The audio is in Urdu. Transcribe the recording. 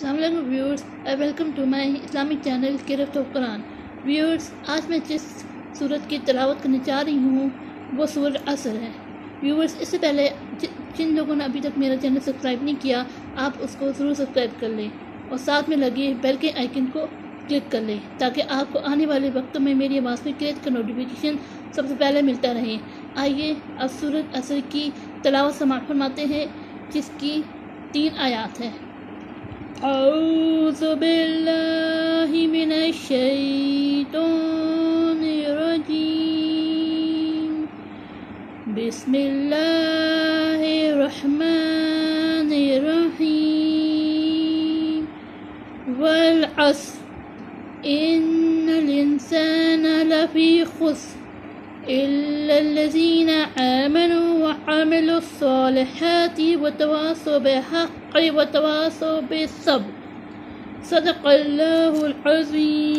السلام علیکم viewers, welcome to my Islamic channel گرفت آف قرآن۔ ویورز، آج میں جس سورت کی تلاوت کرنے جا رہی ہوں وہ سورۃ عصر ہے۔ ویورز، اس سے پہلے جن لوگوں نے ابھی تک میرا چینل سبسکرائب نہیں کیا، آپ اس کو ضرور سبسکرائب کر لیں اور ساتھ میں لگے بیل کے آئیکن کو کلک کر لیں تاکہ آپ کو آنے والے وقتوں میں میری آواز میں کریٹ کا نوٹیفیکیشن سب سے پہلے ملتا رہے۔ آئیے اب سورۃ عصر کی تلاوت سماعت فرماتے ہیں، جس کی 3 آیات ہیں۔ اعوذ باللہ من الشیطان الرجیم، بسم اللہ الرحمن الرحیم، والعصر ان الانسان لفی خسر الا الذین آمنوا وعملوا الصالحات وتواصوا بالحق وتواصوا بالصبر، صدق اللہ العظیم۔